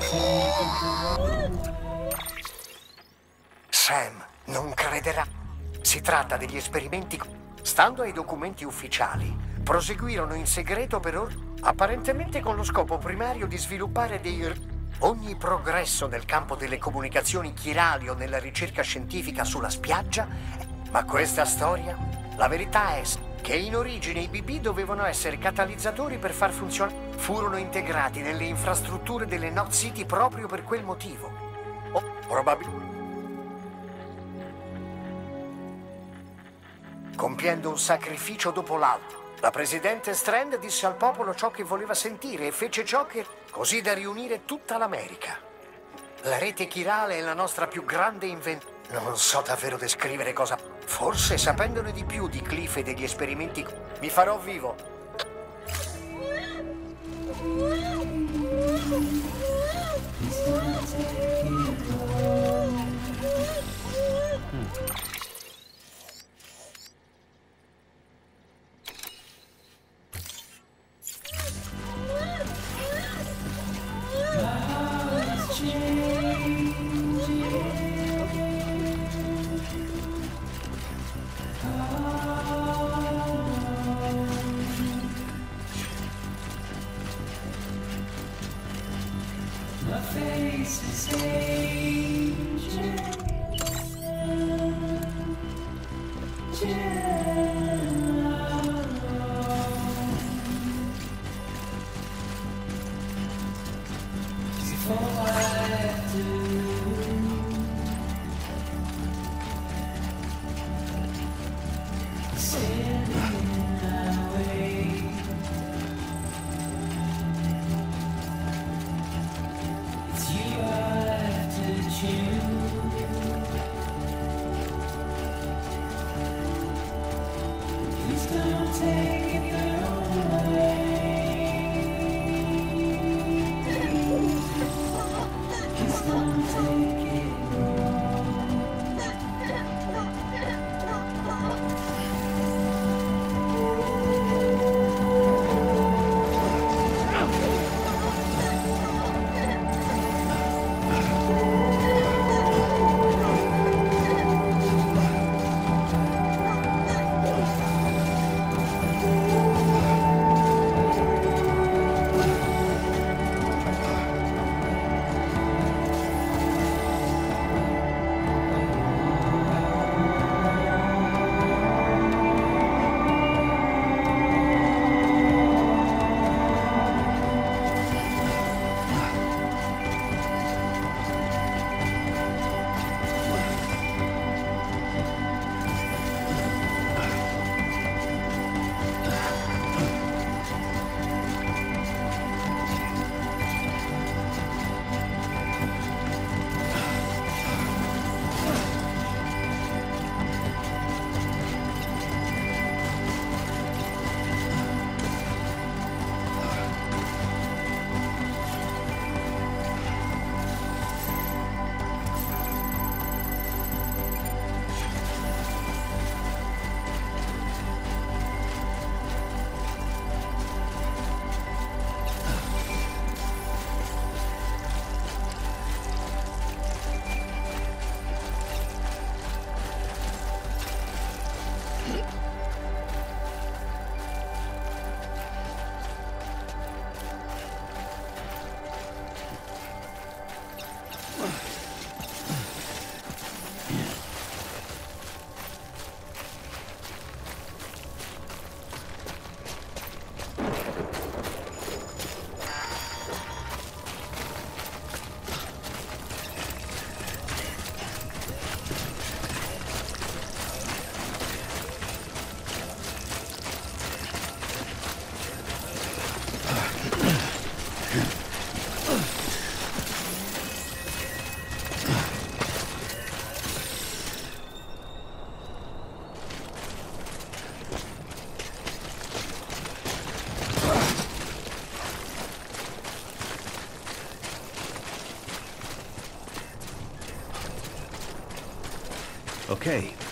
Sam non crederà. Si tratta degli esperimenti. Stando ai documenti ufficiali, proseguirono in segreto per ore, apparentemente con lo scopo primario di sviluppare ogni progresso nel campo delle comunicazioni chirali o nella ricerca scientifica sulla spiaggia. Ma questa storia, la verità è che in origine i BB dovevano essere catalizzatori per far funzionare. Furono integrati nelle infrastrutture delle Knot City proprio per quel motivo. O probabilmente compiendo un sacrificio dopo l'altro. La presidente Strand disse al popolo ciò che voleva sentire e fece ciò che... così da riunire tutta l'America. La rete chirale è la nostra più grande invenzione. Non so davvero descrivere cosa... Forse sapendone di più di Cliff e degli esperimenti... Mi farò vivo. Ok,